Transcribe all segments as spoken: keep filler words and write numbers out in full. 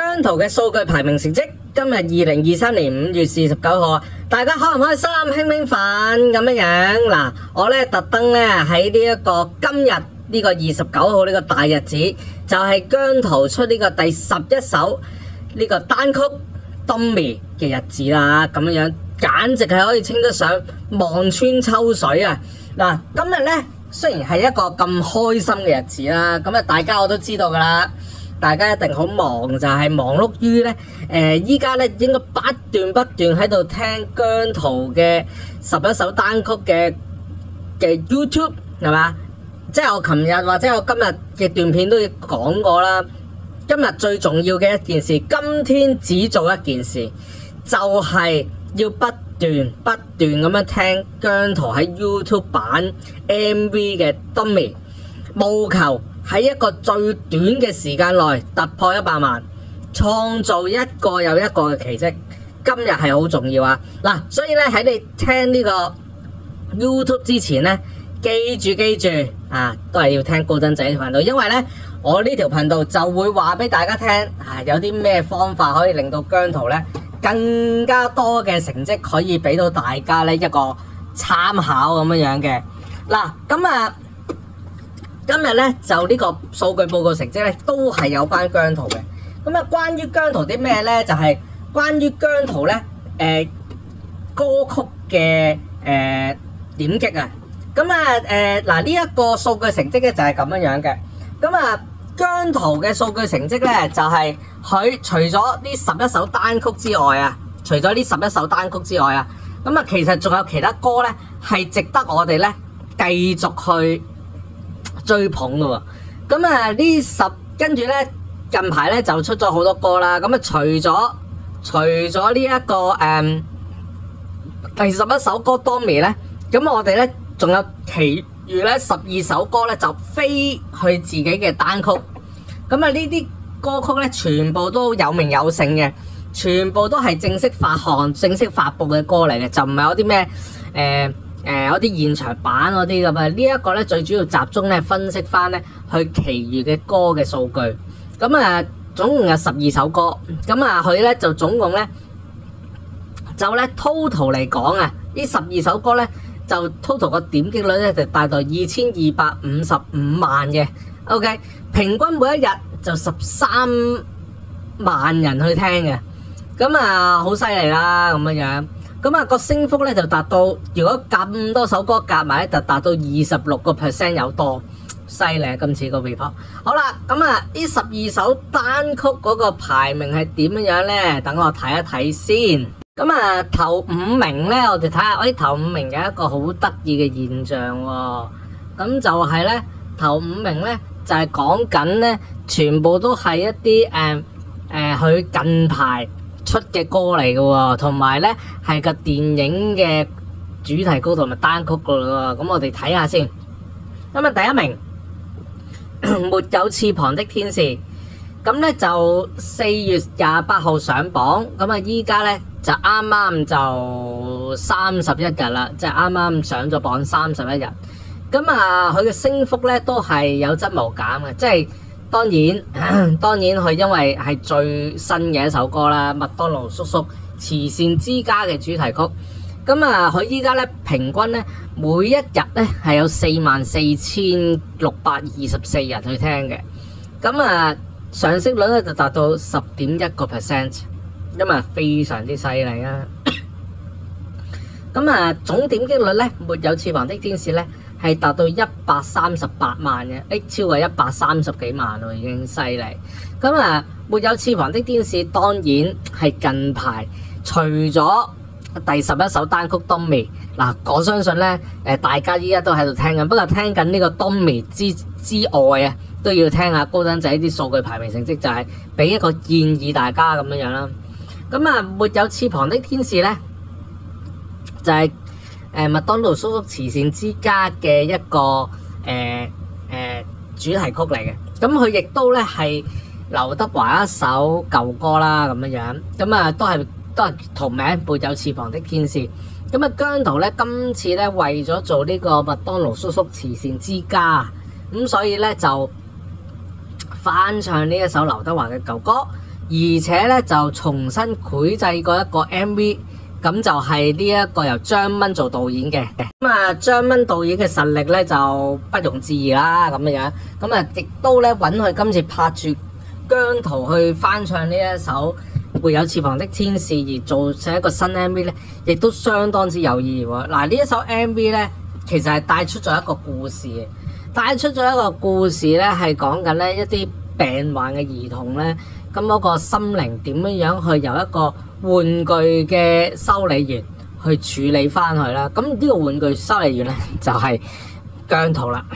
姜濤嘅數據排名成績，今日二零二三年五月四十九號，大家開唔開心？興唔興奮咁樣樣？嗱，我咧特登咧喺呢一個今日呢個二十九號呢個大日子，就係姜濤出呢個第十一首呢個單曲《Dummy》嘅日子啦，咁樣樣簡直係可以稱得上望穿秋水啊！嗱，今日咧雖然係一個咁開心嘅日子啦，咁啊大家我都知道噶啦。大家一定好忙，就係、是、忙碌於咧，誒依家咧應該不斷不斷喺度聽姜濤嘅十一首單曲嘅嘅 YouTube 係嘛？即係我琴日或者我今日嘅段片都講過啦。今日最重要嘅一件事，今天只做一件事，就係、是、要不斷不斷咁樣聽姜濤喺 YouTube 版 M V 嘅 Dummy， 務求喺一個最短嘅時間內突破一百萬，創造一個又一個嘅奇蹟。今日係好重要啊！嗱，所以咧喺你聽呢個 YouTube 之前咧，記住記住啊，都係要聽高登仔條頻道，因為咧我呢條頻道就會話俾大家聽啊，有啲咩方法可以令到姜濤咧更加多嘅成績可以俾到大家咧一個參考咁樣樣嘅。嗱，咁啊〜今日咧就呢個數據報告成績咧都係有關姜濤嘅。咁啊，關於姜濤啲咩咧？就係、是、關於姜濤咧誒歌曲嘅誒、呃、點擊啊。咁啊誒嗱呢一個數據成績咧就係咁樣樣嘅。咁啊姜濤嘅數據成績咧就係、是、佢除咗呢十一首單曲之外啊，除咗呢十一首單曲之外啊，咁啊其實仲有其他歌咧係值得我哋咧繼續去追捧嘅喎。咁啊呢十跟住咧近排咧就出咗好多歌啦。咁啊除咗除咗呢一個誒、嗯、第十一首歌 Dummy 咧，咁我哋咧仲有其餘咧十二首歌咧就非去自己嘅單曲。咁啊呢啲歌曲咧全部都有名有姓嘅，全部都係正式發行、正式發布嘅歌嚟嘅，就唔係有啲咩誒。呃誒嗰啲現場版嗰啲咁啊，呢一個咧最主要集中咧分析翻咧佢其餘嘅歌嘅數據。咁啊，總共有十二首歌。咁啊，佢咧就總共咧就咧 total 嚟講啊，呢十二首歌咧就 total 個點擊率咧就達到二千二百五十五萬嘅。OK， 平均每一日就十三萬人去聽嘅。咁啊，好犀利啦咁樣樣。咁啊個升幅咧就達到，如果咁多首歌夾埋咧，就達到二十六個 percent 有多，犀利啊！今次個 report。好啦，咁啊呢十二首單曲嗰個排名係點樣樣咧？等我睇一睇先。咁啊頭五名咧，我哋睇下，誒頭五名有一個好得意嘅現象喎。咁就係咧頭五名咧就係講緊咧，全部都係一啲誒誒佢近排出嘅歌嚟嘅喎，同埋咧係個電影嘅主題曲同埋單曲噶喎。咁我哋睇下先。咁啊第一名沒有翅膀的天使，咁咧就四月廿八號上榜，咁啊依家咧就啱啱就三十一日啦，即係啱啱上咗榜三十一日。咁啊佢嘅升幅咧都係有增無減嘅，即係。當然，當然佢因為係最新嘅一首歌啦，麥當勞叔叔慈善之家嘅主題曲。咁啊，佢依家咧平均咧每一日咧係有四萬四千六百二十四人去聽嘅。咁啊，上升率咧就達到十點一個 percent， 因為非常之犀利啊。咁啊，總點擊率咧沒有翅膀的天使咧，係達到一百三十八萬嘅，誒超過一百三十幾萬咯，已經犀利。咁啊，沒有翅膀的天使當然係近排除咗第十一首單曲 Dummy 嗱，我相信咧誒大家依家都喺度聽緊，不過聽緊呢個 Dummy 之之外啊，都要聽下高登仔啲數據排名成績，就係俾一個建議大家咁樣樣啦。咁啊，沒有翅膀的天使咧就係、是。誒麥當勞叔叔慈善之家嘅一個誒誒、呃呃、主題曲嚟嘅，咁佢亦都咧係劉德華一首舊歌啦咁樣樣，咁啊都係都係同名沒有翅膀的天使。咁啊姜濤咧今次咧為咗做呢個麥當勞叔叔慈善之家，咁所以咧就翻唱呢一首劉德華嘅舊歌， 而且咧就重新繪製過一個 M V。咁就係呢一個由張蚊做導演嘅，咁啊張蚊導演嘅實力咧就不容置疑啦，咁樣，咁啊亦都咧揾佢今次拍住姜濤去翻唱呢一首《沒有翅膀的天使》而做成一個新 M V 咧，亦都相當之有意義喎。嗱，呢一首 M V 咧，其實係帶出咗一個故事嘅，帶出咗一個故事咧係講緊咧一啲病患嘅兒童咧，咁嗰個心靈點樣樣去由一個玩具嘅修理員去處理翻去啦，咁呢個玩具修理員咧就係姜濤啦。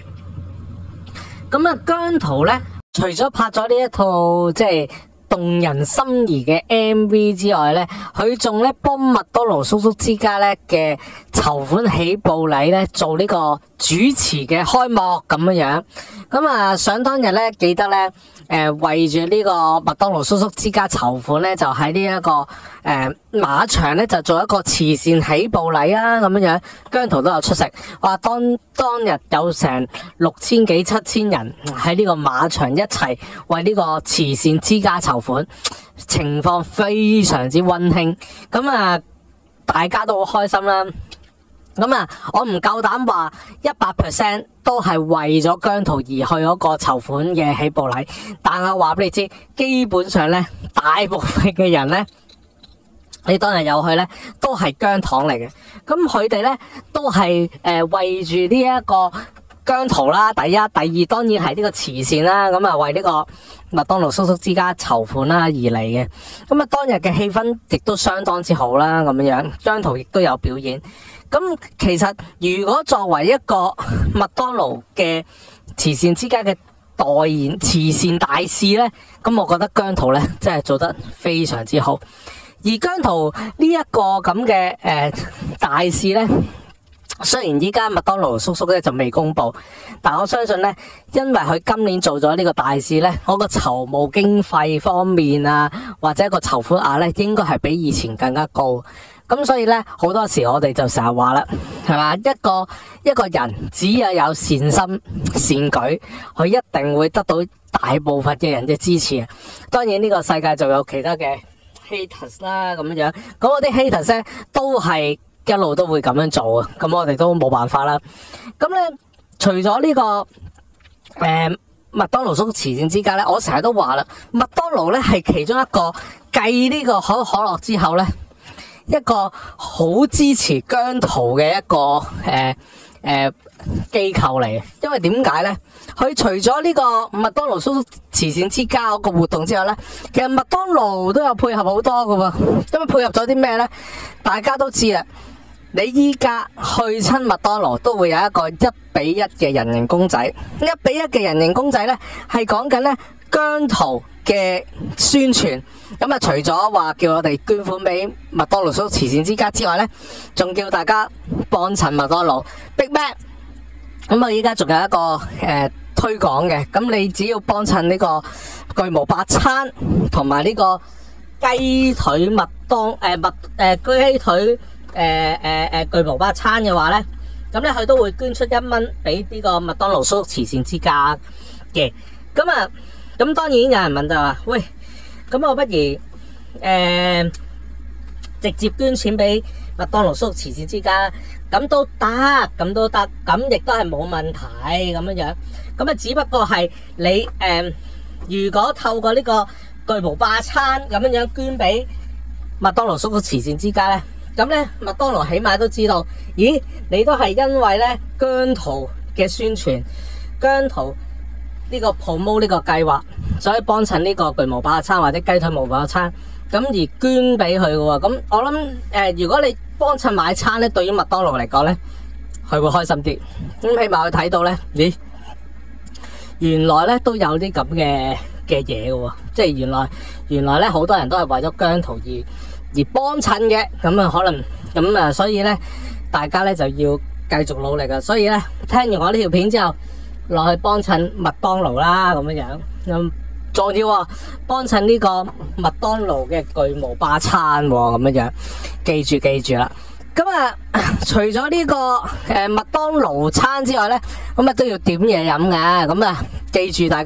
咁啊姜濤咧，除咗拍咗呢一套即係動人心弦嘅 M V 之外咧，佢仲咧幫麥當勞叔叔之家咧嘅籌款起步禮咧做呢個主持嘅開幕咁樣樣。咁啊想當日咧記得咧。誒、呃，為住呢個麥當勞叔叔之家籌款咧，就喺呢一個誒、呃、馬場咧，就做一個慈善起步禮啊，咁樣樣，姜濤都有出席。話當當日有成六千幾七千人喺呢個馬場一齊為呢個慈善之家籌款，情況非常之溫馨。咁啊，大家都好開心啦。咁啊，我唔夠膽話一百 percent 都係為咗姜濤而去嗰個籌款嘅起步禮，但係我話俾你知，基本上咧，大部分嘅人咧，你當日有去咧，都係姜糖嚟嘅。咁佢哋咧都係誒、呃、為住呢一個姜濤啦，第一、第二當然係呢個慈善啦，咁啊為呢個麥當勞叔叔之家籌款啦而嚟嘅。咁啊當日嘅氣氛亦都相當之好啦，咁樣樣，姜濤亦都有表演。咁其實如果作為一個麥當勞嘅慈善之家嘅代言慈善大使呢，咁我覺得姜濤呢真係做得非常之好。而姜濤呢一個咁嘅誒大使呢，雖然依家麥當勞叔叔咧就未公布，但我相信呢，因為佢今年做咗呢個大使呢，我個籌募經費方面啊，或者個籌款額呢，應該係比以前更加高。咁所以咧，好多時我哋就成日話啦，係嘛？一個一個人只要有善心善舉，佢一定會得到大部分嘅人嘅支持。當然呢個世界就有其他嘅 haters 啦，咁樣。咁我啲 haters 咧都係一路都會咁樣做啊。咁我哋都冇辦法啦。咁咧，除咗呢、這個誒麥、呃、當勞叔叔慈善之家咧，我成日都話啦，麥當勞咧係其中一個繼呢個可口可樂之後咧。一個好支持姜濤嘅一個誒誒機構嚟嘅，因為點解咧？佢除咗呢個麥當勞叔叔慈善之家嗰個活動之後咧，其實麥當勞都有配合好多噶喎。咁配合咗啲咩咧？大家都知啦，你依家去親麥當勞都會有一個一比一嘅人形公仔，一比一嘅人形公仔咧係講緊咧姜濤嘅宣傳。咁啊，除咗話叫我哋捐款俾麥當勞叔叔慈善之家之外咧，仲叫大家幫襯麥當勞 Big Mac。咁啊，依家仲有一個誒、呃、推廣嘅，咁你只要幫襯呢個巨無霸餐同埋呢個雞腿麥當誒麥誒雞腿誒誒誒巨無霸餐嘅話咧，咁咧佢都會捐出一蚊俾呢個麥當勞叔叔慈善之家嘅。咁啊，咁當然有人問就話，喂，咁我不如誒、呃、直接捐錢俾麥當勞叔叔慈善之家，咁都得，咁都得，咁亦都係冇問題咁樣樣。咁啊，只不過係你誒、呃，如果透過呢個巨無霸餐咁樣樣捐俾麥當勞叔叔慈善之家咧，咁咧麥當勞起碼都知道，咦，你都係因為咧姜濤嘅宣傳，姜濤呢個 promote 呢個計劃，所以幫襯呢個巨無霸餐或者雞腿無霸餐，咁而捐俾佢嘅喎。咁我諗誒、呃，如果你幫襯買餐咧，對於麥當勞嚟講咧，佢會開心啲。咁起碼佢睇到咧，咦，原來咧都有啲咁嘅嘅嘢嘅喎，即係原來原來咧好多人都係為咗姜濤而而幫襯嘅。咁啊，可能咁啊，所以咧大家咧就要繼續努力啊。所以咧，聽完我呢條片之後，落去幫襯麥當勞啦，咁樣樣咁仲要啊，幫襯呢個麥當勞嘅巨無霸餐咁樣樣，記住記住啦。咁啊，除咗呢、這個誒麥、呃、當勞餐之外咧，咁啊都要點嘢飲㗎。咁啊，記住大家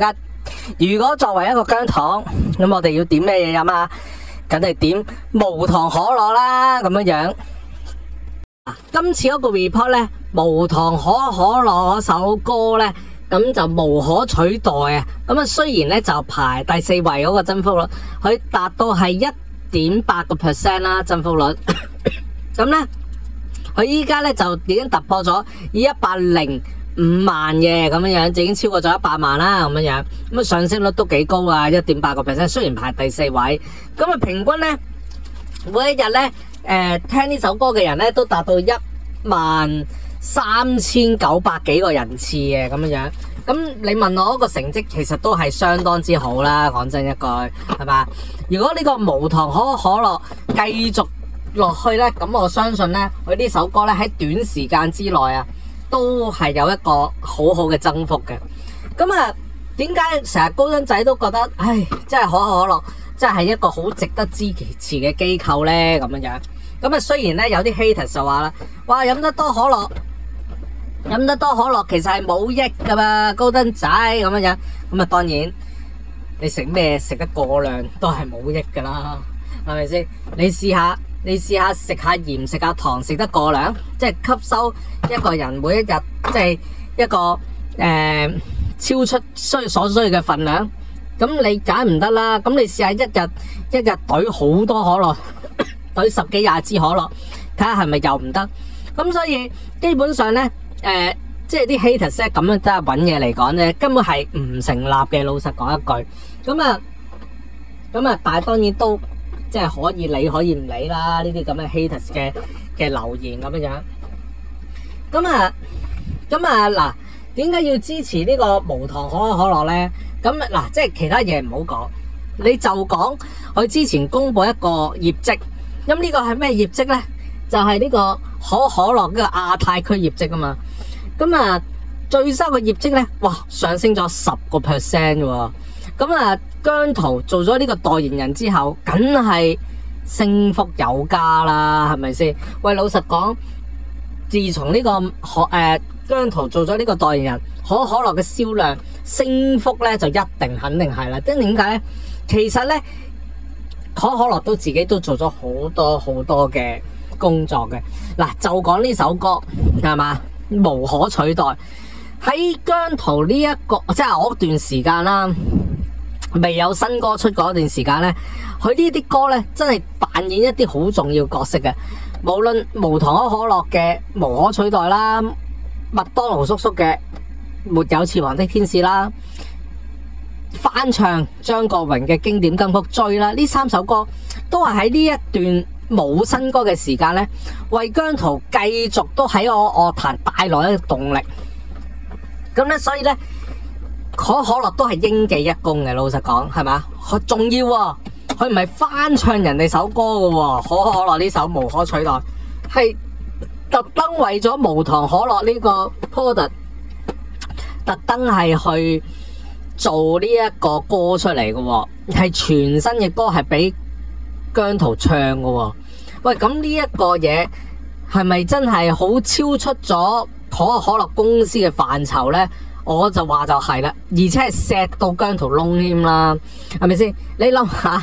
如果作為一個姜糖，咁我哋要點咩嘢飲啊？梗係點無糖可樂啦，咁樣樣。今次嗰個 report 咧，無糖可可樂嗰首歌咧，咁就無可取代啊！咁啊，雖然咧就排第四位嗰個增幅率，佢達到係一點八個 percent 啦，增幅率。咁咧，佢依家咧就已經突破咗一百零五萬嘅咁樣樣，就已經超過咗一百萬啦咁樣樣。咁啊，上升率都幾高啊，一點八個 percent。雖然排第四位，咁啊平均咧每一日咧。誒、呃，聽呢首歌嘅人咧都達到一萬三千九百幾個人次嘅咁樣樣，咁你問我個成績其實都係相當之好啦，講真一句係嘛？如果呢個無糖可可樂繼續落去咧，咁我相信咧佢呢首歌咧喺短時間之內啊，都係有一個好好嘅增幅嘅。咁啊，點解成日高登仔都覺得，唉，真係可可樂。即係一個好值得支持嘅機構呢，咁樣樣。咁啊，雖然呢，有啲 haters 就話啦，哇，飲得多可樂，飲得多可樂其實係冇益噶嘛，高登仔咁樣樣。咁啊，當然你食咩食得過量都係冇益噶啦，係咪先？你試下，你試下食下鹽食下糖食得過量，即係吸收一個人每一日即係一個誒、呃、超出需所需嘅份量。咁你梗唔得啦，咁你試下一日一日懟好多可樂，懟十幾廿支可樂，睇下係咪又唔得？咁所以基本上咧，誒、呃，即係啲 haters 咁樣真係搵嘢嚟講咧，根本係唔成立嘅。老實講一句，咁啊，咁啊，但係當然都即係可以理可以唔理啦。呢啲咁嘅 haters 嘅嘅留言咁樣樣，咁啊，咁啊嗱，點解要支持呢個無糖可口可樂咧？咁嗱，即係其他嘢唔好講，你就講佢之前公布一個業績，咁呢個係咩業績呢？就係、是、呢個可可樂嘅亞太區業績啊嘛。咁啊，最新嘅業績呢，哇，上升咗十個 percent 喎。咁啊，姜濤做咗呢個代言人之後，梗係升幅有加啦，係咪先？喂，老實講，自從呢、這個可誒、呃、姜濤做咗呢個代言人，可可樂嘅銷量升幅咧就一定肯定係啦，即係點解咧？其實咧，可可樂都自己都做咗好多好多嘅工作嘅。嗱，就講呢首歌係嘛，無可取代。喺姜濤呢一個即係我段時間啦，未有新歌出嗰段時間咧，佢呢啲歌咧真係扮演一啲好重要角色嘅。無論無糖可可樂嘅無可取代啦，麥當勞叔叔嘅沒有翅膀的天使啦，翻唱張國榮嘅經典金曲追啦，呢三首歌都係喺呢一段冇新歌嘅時間咧，為姜濤繼續都喺我樂壇帶來一個動力。咁咧，所以咧，可可樂都係應記一功嘅。老實講，係咪？佢仲要喎，佢唔係翻唱人哋首歌嘅喎，可可樂呢首無可取代，係特登為咗無糖可樂呢個 product。特登係去做呢一個歌出嚟嘅，係全新嘅歌，係俾姜濤唱嘅。喂，咁呢一個嘢係咪真係好超出咗可口可樂公司嘅範疇呢？我就話就係啦，而且係錫到姜濤窿添啦，係咪先？你諗下，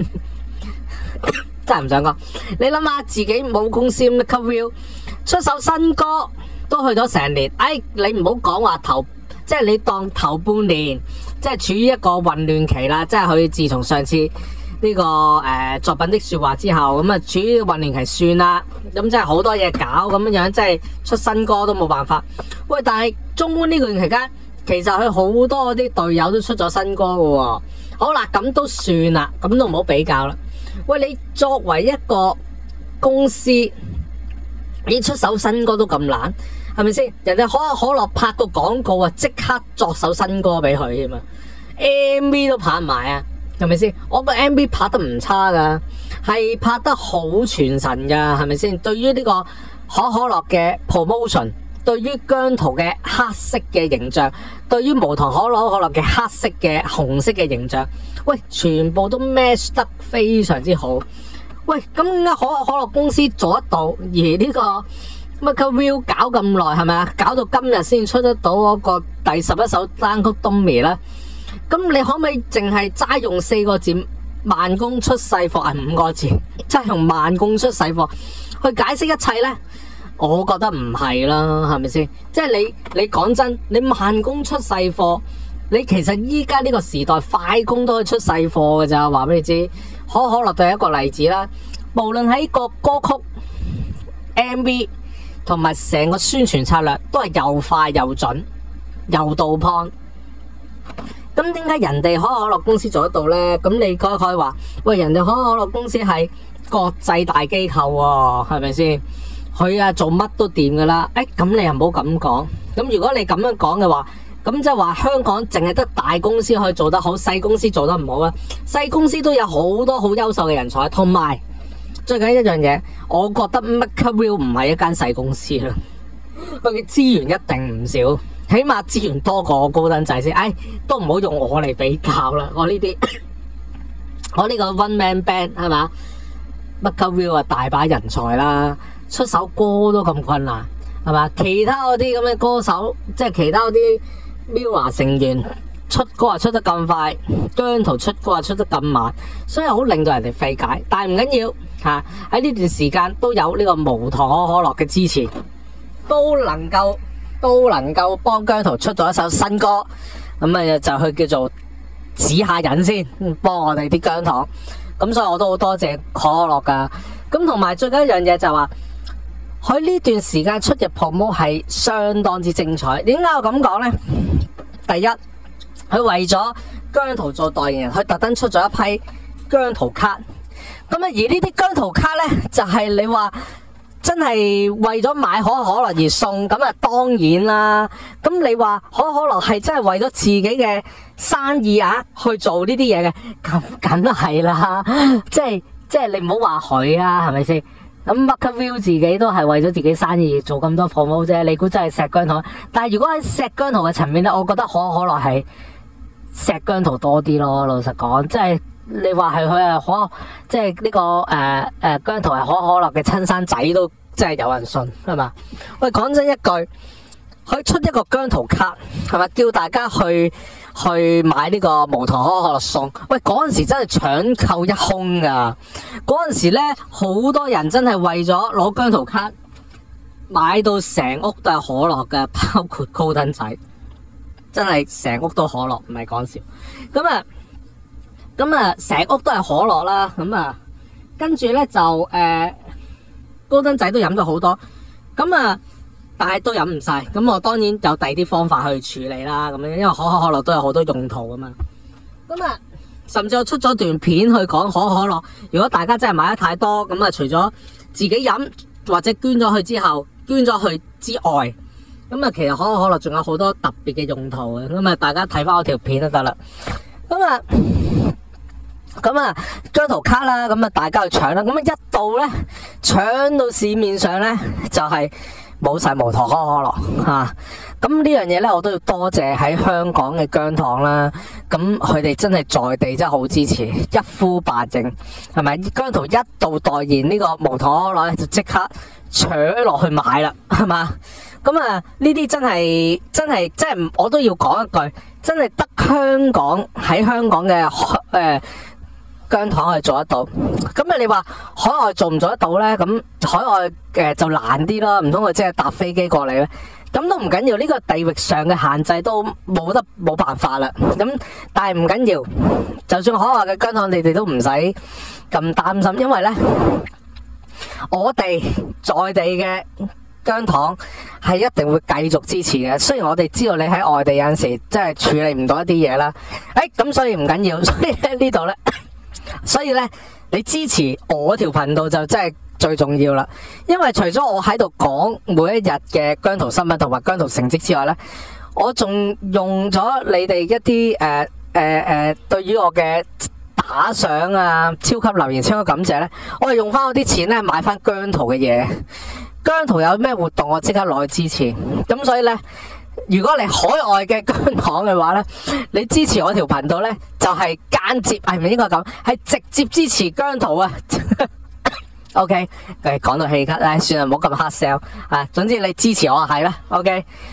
真係唔想講。你諗下自己冇公司咁嘅 cover 出首新歌都去咗成年，哎，你唔好講話頭。即係你當頭半年，即係處於一個混亂期啦。即係佢自從上次呢、這個誒、呃、作品的說話之後，咁啊處於混亂期算啦。咁即係好多嘢搞咁樣樣，即係出新歌都冇辦法。喂，但係中觀呢段期間，其實佢好多啲隊友都出咗新歌噶喎。好啦，咁都算啦，咁都唔好比較啦。喂，你作為一個公司，你出首新歌都咁難。係咪先？人哋可口可樂拍個廣告啊，即刻作首新歌俾佢添啊 ！M V 都拍埋啊，係咪先？我個 M V 拍得唔差噶，係拍得好傳神噶，係咪先？對於呢個可可樂嘅 promotion， 對於姜濤嘅黑色嘅形象，對於無糖可樂可樂嘅黑色嘅紅色嘅形象，喂，全部都 match 得非常之好。喂，咁點解可口可樂公司做得到，而呢、這個？乜個 view 搞咁耐係咪啊？搞到今日先出得到嗰個第十一首單曲《Dummy》啦。 咁你可唔可以淨係齋用四個字慢工出細貨係五個字，即係用慢工出細貨去解釋一切呢？我覺得唔係啦，係咪先？即係你你講真，你慢工出細貨，你其實依家呢個時代快工都可以出細貨㗎咋，話俾你知。可可樂就係一個例子啦。無論喺個歌曲、M V 同埋成個宣傳策略，都係又快又準又到 point。咁點解人哋可可樂公司做得到呢？咁你可以可以話，喂，人哋可可樂公司係國際大機構喎，係咪先？佢啊做乜都掂噶啦。誒，咁你又唔好咁講。咁如果你咁樣講嘅話，咁即係話香港淨係得大公司可以做得好，細公司做得唔好啊。細公司都有好多好優秀嘅人才，同埋最緊一樣嘢，我覺得 MakerVille 唔係一間細公司啦，佢嘅資源一定唔少。起碼資源多過我高登仔先，哎，都唔好用我嚟比較啦。我呢啲，我呢個 one man band 係嘛，MakerVille啊大把人才啦，出首歌都咁困難係嘛？其他嗰啲咁嘅歌手，即係其他嗰啲 Mirror 成員出歌啊出得咁快，姜濤出歌啊出得咁慢，所以好令到人哋費解。但係唔緊要嚇，喺呢段時間都有呢個無糖可可樂嘅支持，都能夠。都能夠幫姜濤出咗一首新歌，咁啊就去叫做指下人先，幫我哋啲姜糖。咁所以我都好多謝可可樂噶。咁同埋最緊一樣嘢就係話，佢呢段時間出嘅 promo 係相當之精彩。點解我咁講呢？第一，佢為咗姜濤做代言人，佢特登出咗一批姜濤卡。咁啊，而呢啲姜濤卡呢，就係你話。真係為咗買可可樂而送，咁啊當然啦。咁你話可可樂係真係為咗自己嘅生意啊去做呢啲嘢嘅，咁梗係啦。即係即係你唔好話佢啊，係咪先？咁 MakerVille 自己都係為咗自己生意做咁多 promo 啫。你估真係錫姜濤？但係如果喺錫姜濤嘅層面咧，我覺得可可樂係錫姜濤多啲咯。老實講，即係。你話係佢係可，即係呢、這個誒誒、呃呃、姜濤係可可樂嘅親生仔都真係有人信係嘛？喂，講真一句，佢出一個姜濤卡係咪叫大家去去買呢個無糖可可樂送？喂，嗰陣時真係搶購一空噶，嗰陣時咧好多人真係為咗攞姜濤卡買到成屋都係可樂嘅，包括高登仔，真係成屋都可樂，唔係講笑。咁啊〜咁啊，成屋都係可樂啦，咁啊，跟住咧就誒、呃，高登仔都飲咗好多，咁啊，但係都飲唔晒，咁我當然有第二啲方法去處理啦，咁樣，因為可口可樂都有好多用途噶嘛，咁啊，甚至我出咗段片去講可口可樂，如果大家真係買得太多，咁啊，除咗自己飲或者捐咗去之後，捐咗去之外，咁啊，其實可口可樂仲有好多特別嘅用途嘅，咁啊，大家睇翻我條片就得啦，咁啊。咁啊，姜濤卡啦，咁啊，大家去搶啦。咁啊，一到咧，搶到市面上咧，就係冇晒無糖可可樂吓。咁呢樣嘢咧，我都要多謝喺香港嘅姜糖啦。咁佢哋真係在地真係好支持，一呼百應，係咪？姜濤一度代言呢個無糖可樂咧，就即刻搶落去買啦，係嘛？咁啊，呢啲真係真係真係，我都要講一句，真係得香港喺香港嘅誒。呃姜糖係做得到，咁啊你話海外做唔做得到呢？咁海外嘅就難啲啦，唔通佢即係搭飛機過嚟咩？咁都唔緊要，呢個地域上嘅限制都冇得冇辦法啦。咁但係唔緊要，就算海外嘅姜糖，你哋都唔使咁擔心，因為呢，我哋在地嘅姜糖係一定會繼續支持嘅。雖然我哋知道你喺外地有陣時真係處理唔到一啲嘢啦，誒咁所以唔緊要，所以喺呢度呢。所以咧，你支持我條頻道就真係最重要啦。因為除咗我喺度講每一日嘅姜濤新聞同埋姜濤成績之外咧，我仲用咗你哋一啲誒誒誒，對於我嘅打賞啊、超級留言、超級感謝咧，我係用翻我啲錢咧買翻姜濤嘅嘢。姜濤有咩活動，我即刻攞去支持。咁所以咧。如果你海外嘅姜糖嘅話呢，你支持我條頻道呢，就係、是、間接係咪應該咁？係直接支持姜濤啊！OK， 誒講到氣咳，唉，算啦，唔好咁黑 sell 啊。總之你支持我係啦，OK。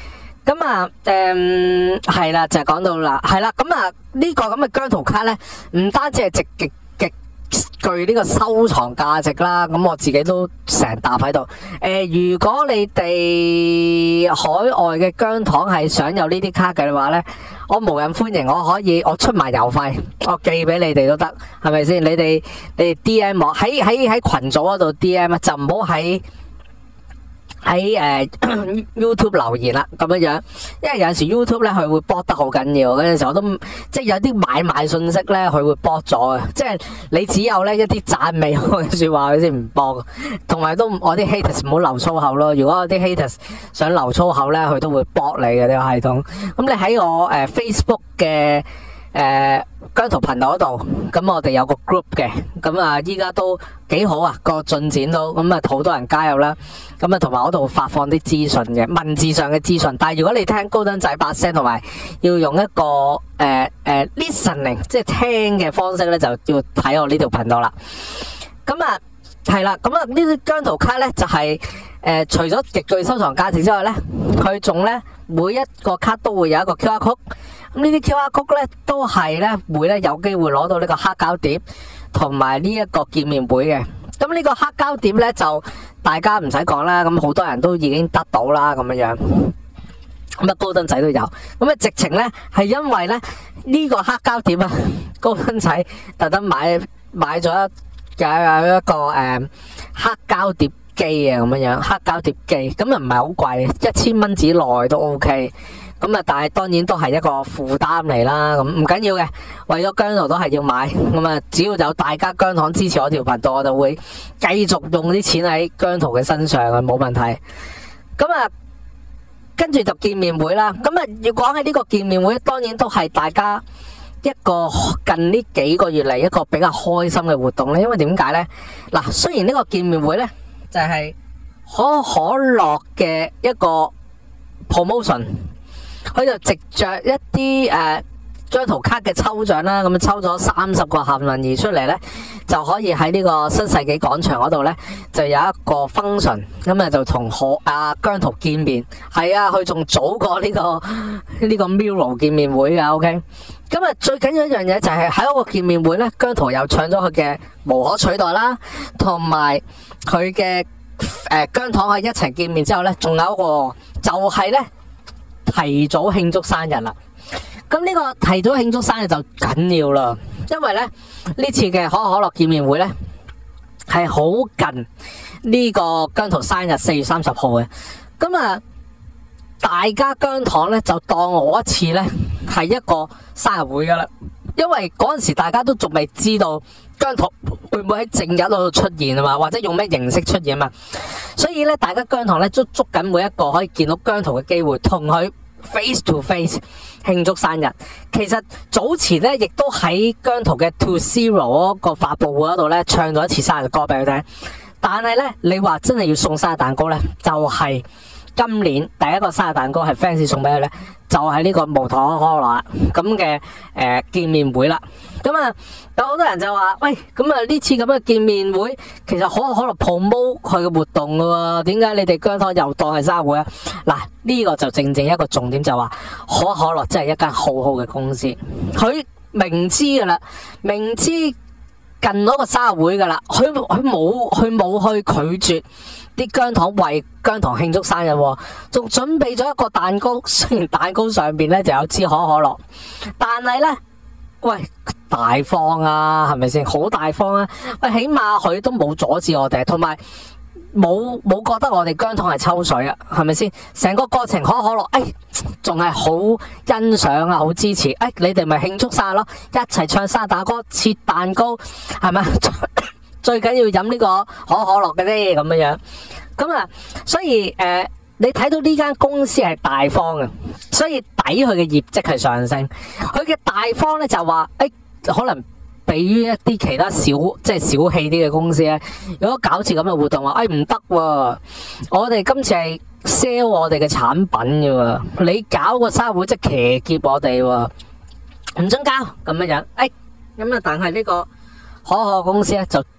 咁啊，誒係啦，就係講到啦，係啦，咁啊呢個咁嘅姜濤卡咧，唔單止係極極極具呢個收藏價值啦，咁我自己都成沓喺度。誒、呃，如果你哋海外嘅姜糖係想有呢啲卡嘅話咧，我無任歡迎，我可以我出埋郵費，我寄俾你哋都得，係咪先？你哋你哋 D M 我喺喺喺群組嗰度 D M 啊，就唔好喺。喺誒、呃、YouTube 留言啦，咁樣樣，因為有陣時 YouTube 咧佢會 block 得好緊要，嗰陣時我都即係有啲買賣信息咧佢會 block 咗嘅，即係你只有咧一啲讚美我嘅説話佢先唔 block，同埋都我啲 haters 唔好流粗口咯。如果我啲 haters 想流粗口咧，佢都會 block 你嘅呢、呢個系統。咁你喺我誒、呃、Facebook 嘅。誒、呃、姜濤頻道嗰度，咁我哋有個 group 嘅，咁啊依家都幾好啊，個進展都，咁啊好多人加入啦，咁啊同埋嗰度發放啲資訊嘅文字上嘅資訊，但係如果你聽高登仔把聲同埋要用一個誒誒、呃呃、listening 即係聽嘅方式咧，就要睇我呢條頻道啦。咁啊係啦，咁啊呢啲姜濤卡咧就係、是、誒、呃、除咗極具收藏價值之外咧，佢仲咧每一個卡都會有一個 Q R code。咁呢啲 Q R code 咧都係咧會咧有機會攞到呢個黑膠碟同埋呢一個見面會嘅。咁呢個黑膠碟咧就大家唔使講啦，咁好多人都已經得到啦咁樣樣。咁啊高登仔都有。咁啊直情咧係因為咧呢個黑膠碟啊，高登仔特登買買咗一有有一個誒、嗯、黑膠碟機啊咁樣樣，黑膠碟機咁啊唔係好貴，一千蚊之內都 OK。咁啊，但係當然都係一個負擔嚟啦。咁唔緊要嘅，為咗姜濤都係要買。咁啊，只要有大家姜糖支持我條頻道，我就會繼續用啲錢喺姜濤嘅身上啊，冇問題。咁啊，跟住就見面會啦。咁啊，要講起呢個見面會，當然都係大家一個近呢幾個月嚟一個比較開心嘅活動咧。因為點解咧？嗱，雖然呢個見面會咧就係可可樂嘅一個 promotion。佢就藉着一啲誒姜濤卡嘅抽獎啦，咁抽咗三十個幸運兒出嚟咧，就可以喺呢個新世紀廣場嗰度咧，就有一個 function，咁啊就同可阿姜濤見面。係啊，佢仲早過呢、這個呢、這個 Mirror 見面會噶 ，OK。咁啊，最緊要一樣嘢就係喺嗰個見面會咧，姜濤又唱咗佢嘅無可取代啦，同埋佢嘅誒姜糖喺一齊見面之後咧，仲有一個就係咧。提早慶祝生日啦！咁呢個提早慶祝生日就緊要啦，因為咧呢次嘅可口可樂見面會咧係好近呢個姜濤生日四月三十號嘅。咁啊，大家姜糖咧就當我一次咧係一個生日會噶啦，因為嗰陣時大家都仲未知道姜濤會唔會喺正日嗰度出現啊嘛，或者用咩形式出現啊嘛，所以咧大家姜糖咧都捉緊每一個可以見到姜濤嘅機會，同佢 face to face 慶祝生日。其實早前咧亦都喺姜濤嘅 To Zero 嗰個發佈會嗰度咧唱咗一次生日歌俾佢聽，但係咧你話真係要送生日蛋糕咧，就係、是、今年第一個生日蛋糕係 fans 送俾佢咧，就係、是、呢個無糖可樂咁嘅誒見面會啦。咁啊有好多人就話喂，咁啊呢次咁嘅見面會其實可可樂 promote 佢嘅活動噶喎，點解你哋姜糖又當係生日會啊？嗱，呢、這個就正正一個重點，就話可可樂真係一間好好嘅公司，佢明知噶啦，明知近嗰個生日會噶啦，佢佢冇佢冇去拒絕啲姜糖為姜糖慶祝生日，仲準備咗一個蛋糕，雖然蛋糕上邊咧就有支可可樂，但係咧喂大方啊，係咪先？好大方啊！喂，起碼佢都冇阻止我哋，同埋冇冇覺得我哋姜糖係抽水啊？係咪先？成個過程可可樂，誒，仲係好欣賞啊，好支持。誒，你哋咪慶祝晒咯，一齊唱生日蛋糕、切蛋糕，係咪？最緊要飲呢個可可樂嘅啫，咁樣樣。咁啊，所以誒、呃，你睇到呢間公司係大方嘅，所以抵佢嘅業績係上升。佢嘅大方咧就話，誒、欸，可能比於一啲其他小即係小氣啲嘅公司咧，如果搞次咁嘅活動話，誒唔得喎，我哋今次係 sell 我哋嘅產品嘅喎，你搞個生日會即係騎劫我哋喎，唔准搞咁樣樣。誒、欸，咁啊，但係呢個可可公司咧就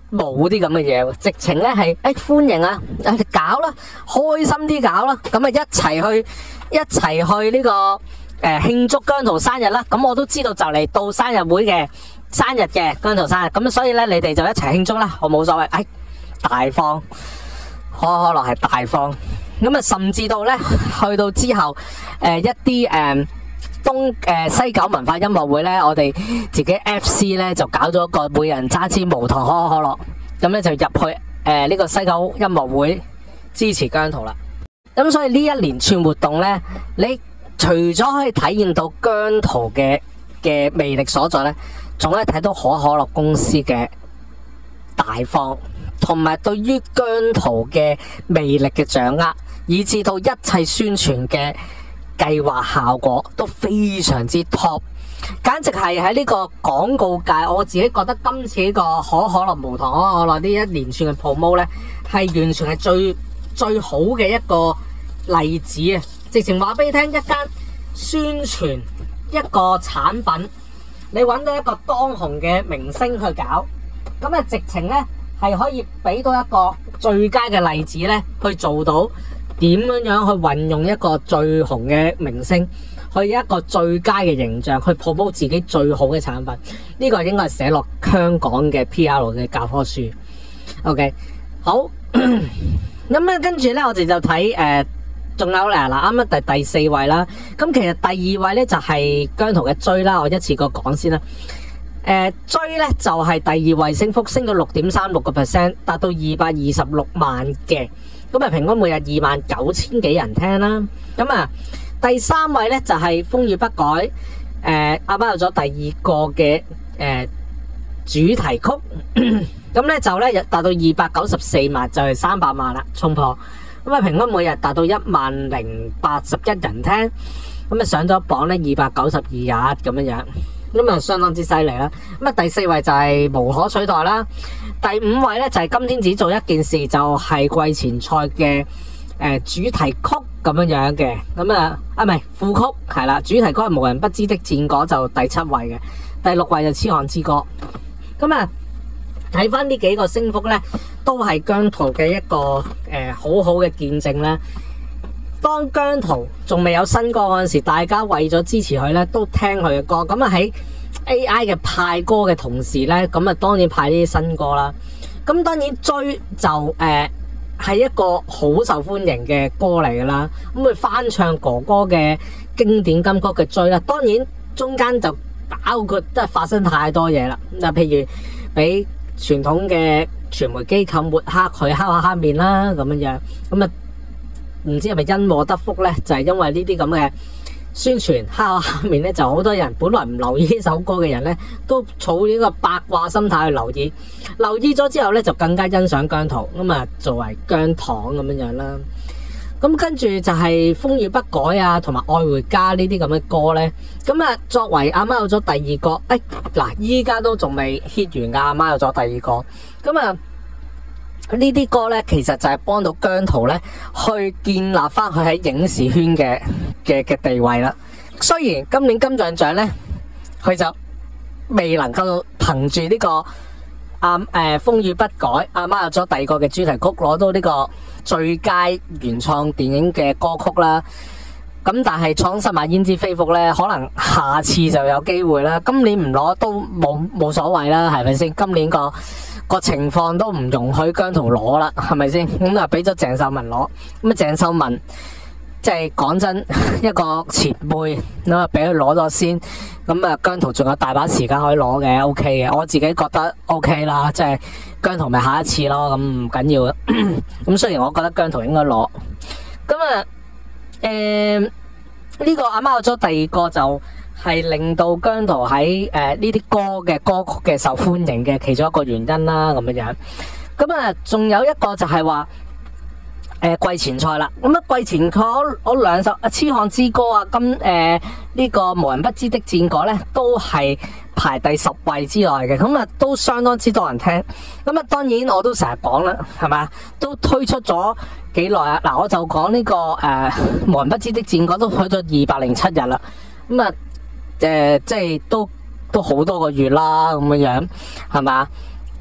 冇啲咁嘅嘢，直情咧係誒歡迎啊，誒搞啦，開心啲搞啦，咁啊一齊去一齊去呢、這個誒慶、呃、祝姜濤生日啦。咁我都知道就嚟到生日會嘅生日嘅姜濤生日，咁所以咧你哋就一齊慶祝啦，我冇所謂。誒、哎、大方，可可樂係大方，咁啊甚至到咧去到之後誒、呃、一啲誒。呃東誒、呃、西九文化音樂會咧，我哋自己 F C 咧就搞咗一個每人揸支無糖可口可樂，咁咧就入去誒呢、呃這個西九音樂會支持姜濤啦。咁所以呢一連串活動咧，你除咗可以體驗到姜濤嘅嘅魅力所在咧，仲可以睇到可口可樂公司嘅大方，同埋對於姜濤嘅魅力嘅掌握，以至到一切宣傳嘅計劃效果都非常之 top， 簡直係喺呢個廣告界，我自己覺得今次呢個可可樂無糖可口可樂呢一連串嘅 promo 咧，係完全係最最好嘅一個例子啊！直情話俾你聽，一間宣傳一個產品，你揾到一個當紅嘅明星去搞，咁啊直情咧係可以俾到一個最佳嘅例子咧，去做到點樣樣去運用一個最紅嘅明星，去一個最佳嘅形象去 promote 自己最好嘅產品。呢、這個應該係寫落香港嘅 P R 嘅教科書。OK， 好，咁咧跟住咧我哋就睇誒，仲、呃、有咧嗱，啱啱第第四位啦。咁其實第二位咧就係、是、姜濤嘅追啦，我一次過講先啦。誒、呃、追咧就係、是、第二位升幅，升到六點三六個 percent， 達到二百二十六萬嘅。咁啊，平均每日二萬九千幾人聽啦。咁啊，第三位咧就係、是、風雨不改，誒、呃，阿媽有咗第二個嘅誒、呃、主題曲，咁咧就咧達到二百九十四萬，就係三百萬啦，衝破。咁啊，平均每日達到一萬零八十一人聽，咁啊上咗榜咧二百九十二日咁樣樣，咁啊相當之犀利啦。咁啊，第四位就係無可取代啦。第五位咧就係今天只做一件事，就係、是、季前賽嘅誒主題曲咁樣樣嘅。咁啊啊唔係副曲係啦，主題曲係無人不知的戰果，就第七位嘅。第六位就痴漢之歌。咁啊睇翻呢幾個升幅咧，都係姜濤嘅一個誒、呃、好好嘅見證啦。當姜濤仲未有新歌嗰陣時，大家為咗支持佢咧，都聽佢嘅歌。咁啊喺A I 嘅派歌嘅同時咧，咁啊當然派呢啲新歌啦。咁當然追就誒係、呃、一個好受歡迎嘅歌嚟噶啦。咁佢翻唱哥哥嘅經典金曲嘅追啦，當然中間就包括都係發生太多嘢啦。嗱，譬如俾傳統嘅傳媒機構抹黑佢，黑下黑面啦咁樣樣。咁啊唔知係咪因禍得福咧？就係、是、因為呢啲咁嘅宣傳黑下面咧，就好多人本來唔留意呢首歌嘅人咧，都儲呢個八卦心態去留意，留意咗之後咧，就更加欣賞姜濤，咁啊作為姜糖咁樣樣啦。咁跟住就係風雨不改啊，同埋愛回家呢啲咁嘅歌咧。咁啊作為阿媽有咗第二個，誒嗱依家都仲未 hit 完噶，阿媽有咗第二個。咁啊呢啲歌咧，其實就係幫到姜濤咧，去建立翻佢喺影視圈嘅嘅嘅地位啦。雖然今年金像獎咧，佢就未能夠憑住呢個阿誒、呃、風雨不改，阿媽有咗第二個嘅主題曲攞到呢個最佳原創電影嘅歌曲啦。咁但係蒼生馬胭脂飛福咧，可能下次就有機會啦。今年唔攞都冇冇所謂啦，係咪先？今年個個情況都唔容許姜濤攞啦，係咪先？咁啊俾咗鄭秀文攞，咁啊鄭秀文即係講真一個前輩，咁啊俾佢攞咗先，咁啊姜濤仲有大把時間可以攞嘅 ，OK 嘅，我自己覺得 OK 啦，即係姜濤咪下一次咯，咁唔緊要。咁雖然我覺得姜濤應該攞，咁啊誒呢個阿媽有咗第二個就係令到姜濤喺誒呢啲歌嘅歌曲嘅受歡迎嘅其中一個原因啦，咁樣樣。咁啊，仲有一個就係話誒季前賽啦。咁啊，季前賽我兩首啊痴漢之歌啊，今誒呢個無人不知的戰果咧，都係排第十位之內嘅。咁啊，都相當之多人聽。咁啊，當然我都成日講啦，係嘛，都推出咗幾耐啊。嗱，我就講呢、這個誒、呃、無人不知的戰果都去咗二百零七日啦。咁啊〜誒、呃，即係都都好多個月啦，咁樣樣係嘛？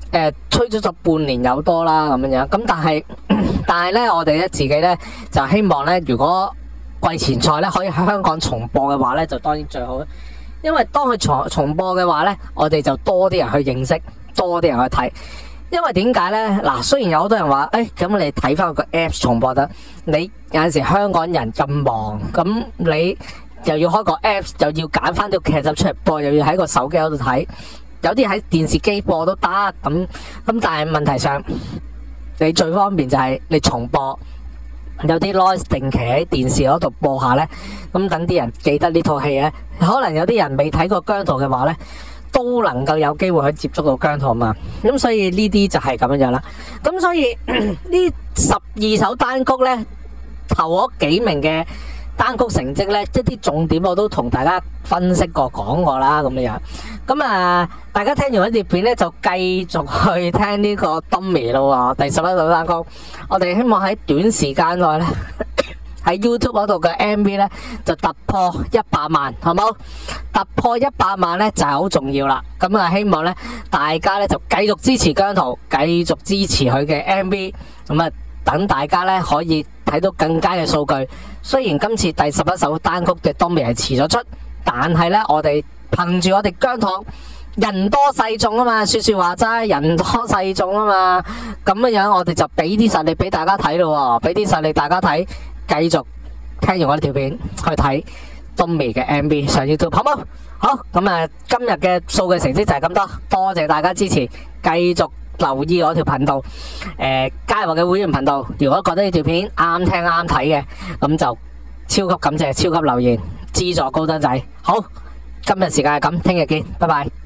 誒推出咗半年有多啦咁樣樣。咁但係但係咧，我哋咧自己咧就希望咧，如果季前賽咧可以喺香港重播嘅話咧，就當然最好。因為當佢重重播嘅話咧，我哋就多啲人去認識，多啲人去睇。因為點解咧？嗱，雖然有好多人話，誒，咁你睇翻個 Apps 重播得，你有陣時香港人咁忙，咁你又要開個 Apps，又要揀翻條劇集出嚟播，又要喺個手機嗰度睇，有啲喺電視機播都得，咁咁，但係問題上，你最方便就係你重播，有啲 noise 定期喺電視嗰度播下咧，咁等啲人記得呢套戲咧，可能有啲人未睇過姜濤嘅話咧，都能夠有機會去接觸到姜濤嘛，咁所以呢啲就係咁樣樣啦。咁所以呢十二首單曲呢，頭嗰幾名嘅單曲成績呢，一啲重點我都同大家分析過講過啦，咁樣樣。咁啊，大家聽完呢條片呢，就繼續去聽呢個 Dummy 咯，第十一首單曲。我哋希望喺短時間內呢，喺 YouTube 嗰度嘅 M V 咧就突破一百萬，好冇？突破一百萬咧就係好重要啦。咁啊，希望咧大家咧就繼續支持姜濤，繼續支持佢嘅 M V。咁啊，等大家咧可以睇到更加嘅數據。雖然今次第十一首單曲嘅 Dummy 係遲咗出，但係咧我哋憑住我哋姜濤人多勢眾啊嘛，說說話齋，人多勢眾啊嘛。咁樣樣我哋就俾啲實力俾大家睇咯，俾啲實力大家睇。繼續聽完我呢條片去睇 Dummy 嘅 M V 上 YouTube， 好冇？好，咁啊，今日嘅數據成績就係咁多，多謝大家支持，繼續留意我條頻道，誒、呃，加入我嘅會員頻道。如果覺得呢條片啱聽啱睇嘅，咁就超級感謝，超級留言，資助高登仔。好，今日時間係咁，聽日見，拜拜。